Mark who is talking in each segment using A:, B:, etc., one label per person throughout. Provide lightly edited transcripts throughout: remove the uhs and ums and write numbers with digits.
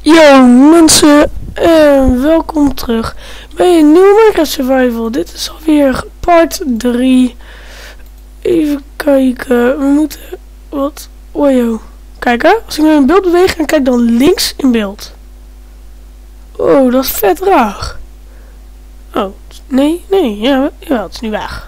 A: Yo mensen, welkom terug bij een nieuwe Minecraft Survival. Dit is alweer part 3. Even kijken, we moeten... Wat? Oh joh. Kijk hè, als ik naar mijn beeld beweeg en kijk dan links in beeld. Oh, dat is vet raar. Oh, nee, ja, het is nu weg.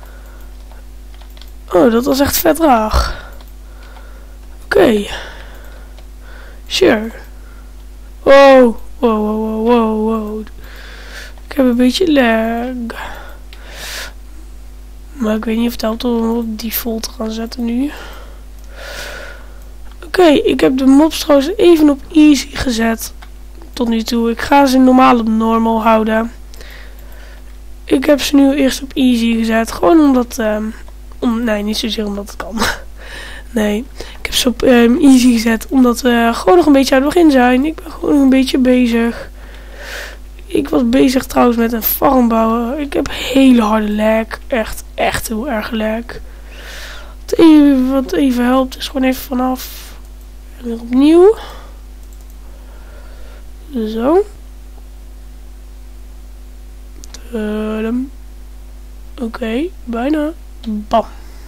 A: Oh, dat was echt vet raar. Oké. Sure. Wow. Ik heb een beetje lag. Maar ik weet niet of het helpt om op default te gaan zetten nu. Oké, ik heb de mobs trouwens even op easy gezet. Tot nu toe. Ik ga ze normaal op normal houden. Ik heb ze nu eerst op easy gezet. Gewoon omdat... nee, niet zozeer omdat het kan. Nee, ik heb ze op easy gezet omdat we gewoon nog een beetje aan het begin zijn. Ik ben gewoon nog een beetje bezig. Ik was bezig trouwens met een farm bouwen. Ik heb hele harde lag. Echt heel erg lag. Wat even helpt is gewoon even vanaf. En weer opnieuw. Zo. Oké, bijna. Bam.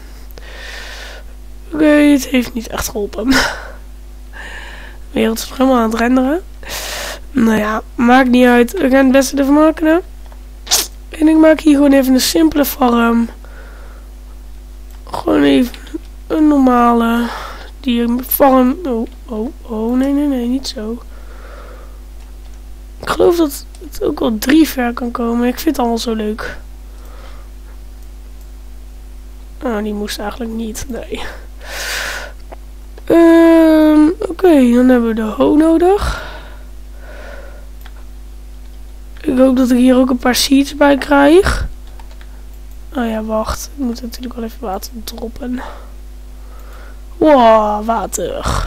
A: Oké, het heeft niet echt geholpen. De wereld is nog helemaal aan het renderen. Nou ja, maakt niet uit. We gaan het beste ervan maken. Hè? En ik maak hier gewoon even een simpele farm. Gewoon even een normale farm. Oh, nee, niet zo. Ik geloof dat het ook wel 3 ver kan komen. Ik vind het allemaal zo leuk. Oh, die moest eigenlijk niet. Nee. Oké, dan hebben we de hoe nodig. Ik hoop dat ik hier ook een paar seeds bij krijg. Oh ja, wacht. Ik moet natuurlijk wel even water droppen. Wow, water.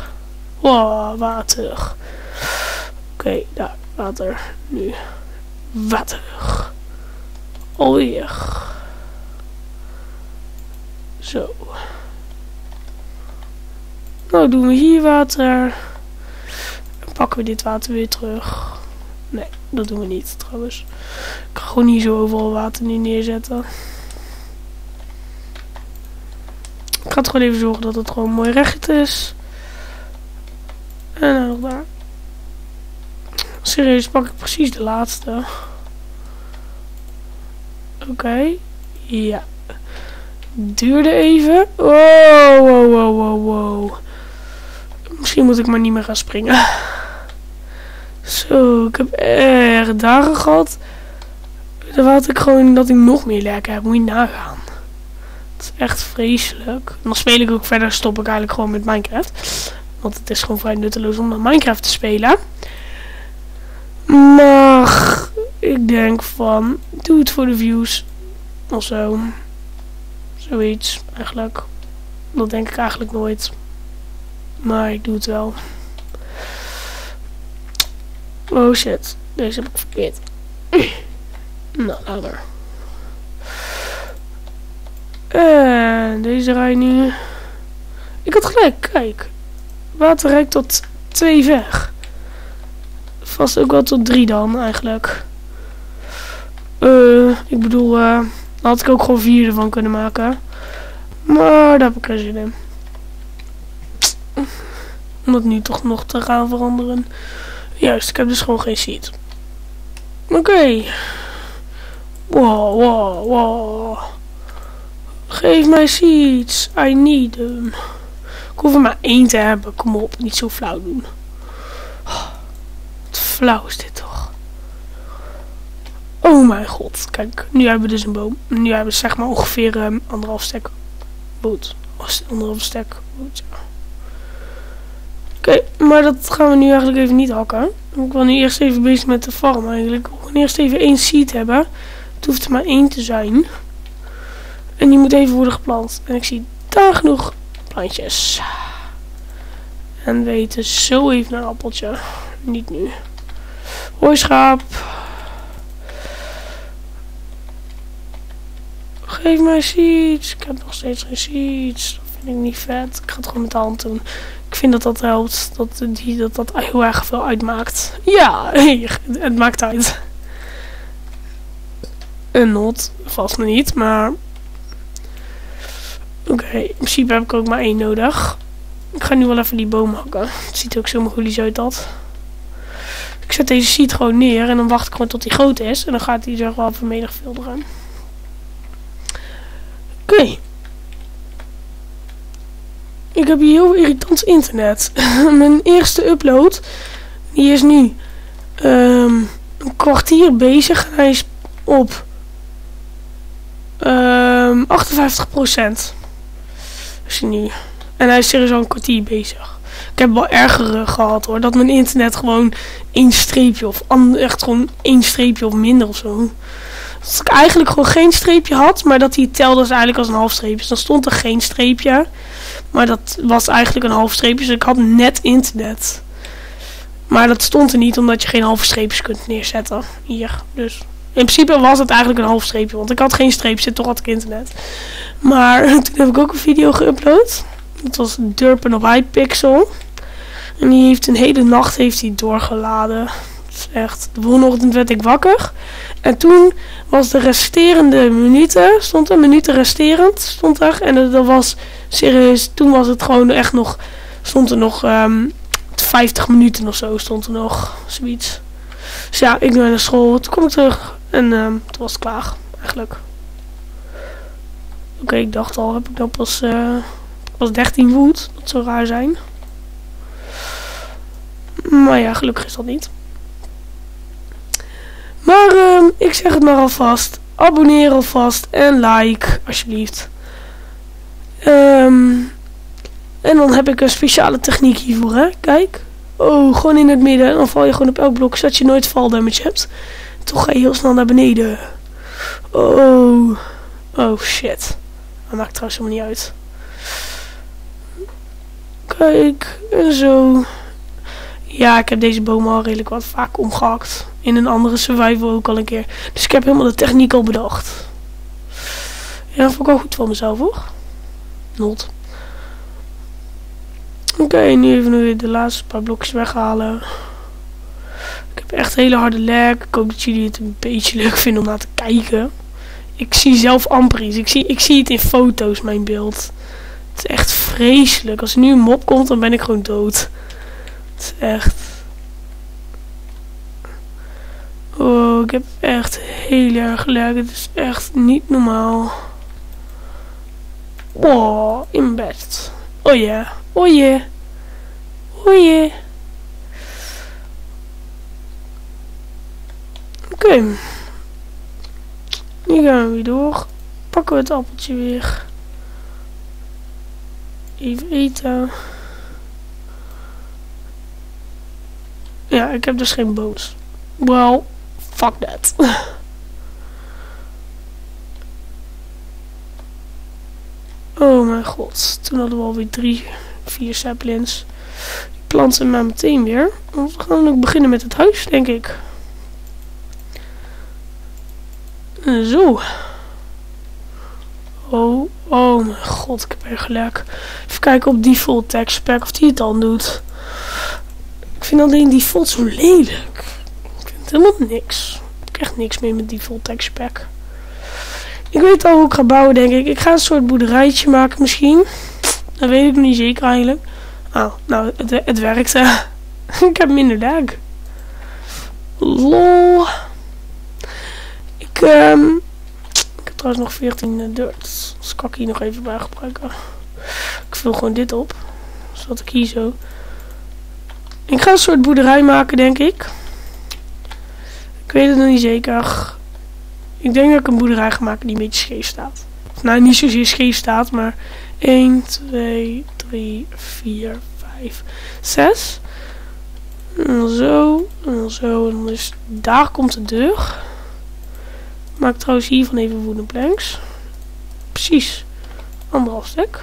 A: Oké, daar, water. Nu. Water. Alweer. Zo. Nou doen we hier water. En pakken we dit water weer terug. Nee, dat doen we niet trouwens. Ik ga gewoon hier zo overal water nu neerzetten. Ik ga het gewoon even zorgen dat het gewoon mooi recht is. En dan nog daar. Serieus, pak ik precies de laatste. Oké. Ja. Duurde even. Wow. Misschien moet ik maar niet meer gaan springen. Zo, ik heb echt dagen gehad. Dan had ik gewoon dat ik nog meer lag heb. Moet je nagaan. Het is echt vreselijk. En dan speel ik ook verder. Stop ik eigenlijk gewoon met Minecraft. Want het is gewoon vrij nutteloos om naar Minecraft te spelen. Maar ik denk van... Doe het voor de views. Of zo. Zoiets eigenlijk. Dat denk ik eigenlijk nooit. Maar ik doe het wel. Oh shit. Deze heb ik verkeerd. Nou, laat maar. En deze rij nu. Ik had gelijk, kijk. Water reikt tot 2 ver. Vast ook wel tot 3 dan, eigenlijk. Ik bedoel, dan had ik ook gewoon 4 ervan kunnen maken. Maar daar heb ik geen zin in. Om het nu toch nog te gaan veranderen. Juist, ik heb dus gewoon geen seed. Oké. Wow. Geef mij seeds. I need them. Ik hoef er maar 1 te hebben. Kom op, niet zo flauw doen. Wat flauw is dit toch. Oh mijn god. Kijk, nu hebben we dus een boom. Nu hebben we zeg maar ongeveer 1,5 stek wood. 1,5 stek wood, ja. Oké, maar dat gaan we nu eigenlijk even niet hakken. Ik wil nu eerst even bezig met de farm eigenlijk. Ik wil eerst even 1 seed hebben. Het hoeft er maar 1 te zijn. En die moet even worden geplant. En ik zie daar genoeg plantjes. En we eten zo even een appeltje. Niet nu. Hoi schaap. Geef mij seeds. Ik heb nog steeds geen seeds. Dat vind vind ik niet vet. Ik ga het gewoon met de hand doen. Ik vind dat dat helpt. Dat heel erg veel uitmaakt. Ja, het maakt uit. Een not. Vast nog niet, maar... Oké, in principe heb ik ook maar 1 nodig. Ik ga nu wel even die boom hakken. Het ziet er ook zo moeilijk uit dat. Ik zet deze seed gewoon neer en dan wacht ik gewoon tot hij groot is. En dan gaat hij zich wel vermenigvuldigen. Oké. Ik heb hier heel irritant internet. Mijn eerste upload, die is nu een kwartier bezig. En hij is op 58%. Dus nu. En hij is serieus al een kwartier bezig. Ik heb wel erger gehad hoor. Dat mijn internet gewoon 1 streepje of echt gewoon 1 streepje of minder of zo. Dat ik eigenlijk gewoon geen streepje had. Maar dat hij telde dus eigenlijk als een half streepje. Dus dan stond er geen streepje. Maar dat was eigenlijk een half streepje. Dus ik had net internet. Maar dat stond er niet omdat je geen halve streepjes kunt neerzetten. Hier. Dus in principe was het eigenlijk een half streepje. Want ik had geen streepje. Toch had ik internet. Maar toen heb ik ook een video geüpload. Dat was Durpen op iPixel. En die heeft een hele nacht doorgeladen. Dat is echt. De volgende ochtend werd ik wakker. En toen was de resterende minuten. Stond er minuten resterend. Stond er. En dat was serieus. Toen was het gewoon echt nog. Stond er nog 50 minuten of zo. Stond er nog. Zoiets. Dus ja, ik ben naar school. Toen kwam ik terug. En toen was het klaar. Eigenlijk. Oké, ik dacht al. Heb ik dan pas 13 woed. Dat zou raar zijn. Maar ja, gelukkig is dat niet. Maar ik zeg het maar alvast. Abonneer alvast en like alsjeblieft. En dan heb ik een speciale techniek hiervoor, hè. Kijk. Oh, gewoon in het midden. En dan val je gewoon op elk blok, zodat je nooit valdamage hebt. Toch ga je heel snel naar beneden. Oh. Oh, shit. Dat maakt trouwens helemaal niet uit. Kijk. En zo. Ja, ik heb deze bomen al redelijk wat vaak omgehakt. In een andere survival ook al een keer. Dus ik heb helemaal de techniek al bedacht. Ja, dat vond ik wel goed van mezelf, hoor. Not. Oké, nu even weer de laatste paar blokjes weghalen. Ik heb echt hele harde lag. Ik hoop dat jullie het een beetje leuk vinden om naar te kijken. Ik zie zelf amper iets. Ik zie het in foto's, mijn beeld. Het is echt vreselijk. Als er nu een mob komt, dan ben ik gewoon dood. Het is echt... Oh, ik heb echt heel erg lag. Het is echt niet normaal. Oh, in bed. Oh ja. Oh ja. Oh ja. Oké. Nu gaan we weer door. Pakken we het appeltje weer. Even eten. Ja, ik heb dus geen bones. Well, fuck that. Oh mijn god. Toen hadden we alweer 3, 4 saplings. Die planten maar meteen weer. We gaan ook beginnen met het huis, denk ik. Zo. Oh, oh mijn god. Ik heb erg gelijk. Even kijken op default text pack of die het dan doet. Ik vind alleen default zo lelijk. Ik vind helemaal niks. Ik heb echt niks meer met default text pack. Ik weet al hoe ik ga bouwen, denk ik. Ik ga een soort boerderijtje maken misschien. Dat weet ik nog niet zeker eigenlijk. Oh, nou, het werkte. Ik heb minder lag. Lol. Ik heb trouwens nog 14 dirt. Dus kan ik hier nog even bij gebruiken. Ik vul gewoon dit op. Zodat ik hier zo... Ik ga een soort boerderij maken, denk ik. Ik weet het nog niet zeker. Ik denk dat ik een boerderij ga maken die een beetje scheef staat. Nou, niet zozeer scheef staat, maar 1, 2, 3, 4, 5, 6. En dan zo, en dan zo. En dan is daar komt de deur. Ik maak trouwens hiervan even wooden planks. Precies. 1,5 stuk.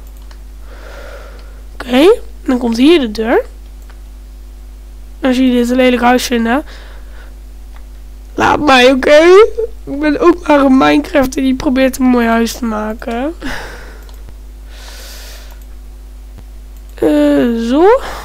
A: Oké, dan komt hier de deur. En als jullie dit een lelijk huis vinden, laat mij, oké? Ik ben ook maar een Minecrafter die probeert een mooi huis te maken. Zo.